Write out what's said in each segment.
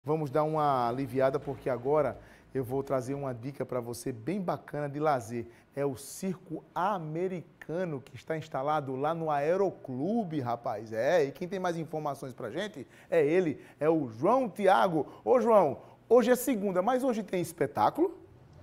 Vamos dar uma aliviada porque agora eu vou trazer uma dica para você bem bacana de lazer. É o Circo Americano que está instalado lá no Aeroclube, rapaz. E quem tem mais informações pra gente é ele, é o João Thiago. Ô João, hoje é segunda, mas hoje tem espetáculo?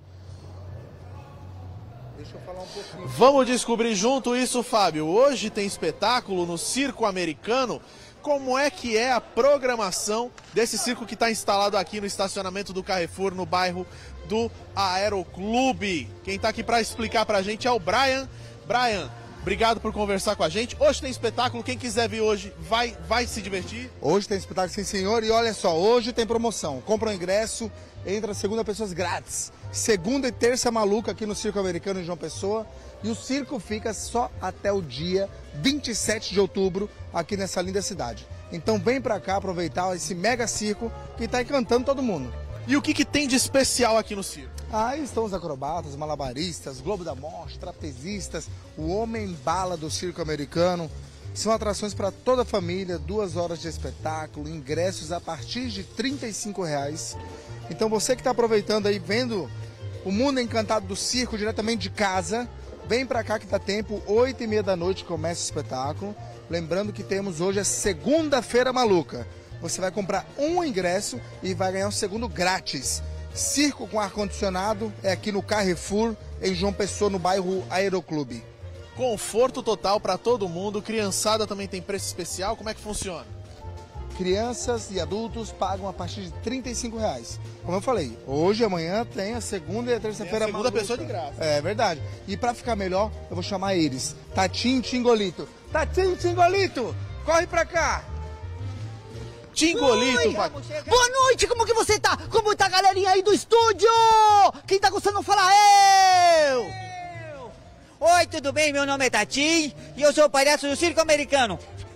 Deixa eu falar um pouquinho. Vamos descobrir junto isso, Fábio. Hoje tem espetáculo no Circo Americano. Como é que é a programação desse circo que está instalado aqui no estacionamento do Carrefour, no bairro do Aeroclube? Quem está aqui para explicar para a gente é o Brian. Brian, obrigado por conversar com a gente. Hoje tem espetáculo, quem quiser vir hoje vai se divertir? Hoje tem espetáculo, sim senhor, e olha só, hoje tem promoção. Compra o ingresso, entra segunda pessoas grátis. Segunda e terça maluca aqui no Circo Americano em João Pessoa. E o circo fica só até o dia 27 de outubro aqui nessa linda cidade. Então vem pra cá aproveitar esse mega circo que tá encantando todo mundo. E o que tem de especial aqui no circo? Aí estão os acrobatas, malabaristas, Globo da Morte, trapezistas, o Homem-Bala do Circo Americano. São atrações para toda a família, 2 horas de espetáculo, ingressos a partir de R$ 35,00. Então você que está aproveitando aí, vendo o mundo encantado do circo diretamente de casa, vem pra cá que dá tempo, 8h30 da noite começa o espetáculo. Lembrando que temos hoje a segunda-feira maluca. Você vai comprar um ingresso e vai ganhar um segundo grátis. Circo com ar-condicionado é aqui no Carrefour, em João Pessoa, no bairro Aeroclube. Conforto total para todo mundo, criançada também tem preço especial, como é que funciona? Crianças e adultos pagam a partir de R$ 35,00. Como eu falei, hoje e amanhã tem a segunda e a terça-feira maluca. Segunda pessoa de graça. É verdade. E pra ficar melhor, eu vou chamar eles. Tatinho e Tingolito. Tatinho e Tingolito, corre pra cá. Tingolito, pai. Boa noite, como que você tá? Como tá a galerinha aí do estúdio? Quem tá gostando, fala eu! Oi, tudo bem? Meu nome é Tatim e eu sou o palhaço do Circo Americano.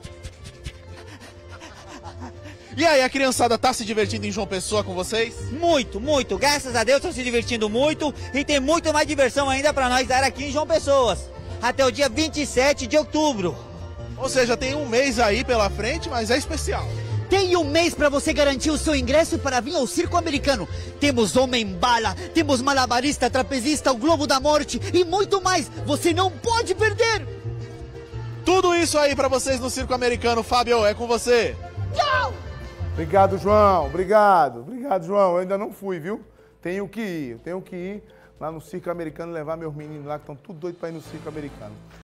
E aí, a criançada tá se divertindo em João Pessoa com vocês? Muito, muito. Graças a Deus estão se divertindo muito e tem muito mais diversão ainda pra nós dar aqui em João Pessoas. Até o dia 27 de outubro. Ou seja, tem um mês aí pela frente, mas é especial. Tem um mês para você garantir o seu ingresso para vir ao Circo Americano. Temos Homem-Bala, temos malabarista, trapezista, o Globo da Morte e muito mais. Você não pode perder. Tudo isso aí pra vocês no Circo Americano. Fábio, é com você. Tchau! Obrigado, João. Obrigado. Obrigado, João. Eu ainda não fui, viu? Tenho que ir lá no Circo Americano levar meus meninos lá que estão tudo doidos para ir no Circo Americano.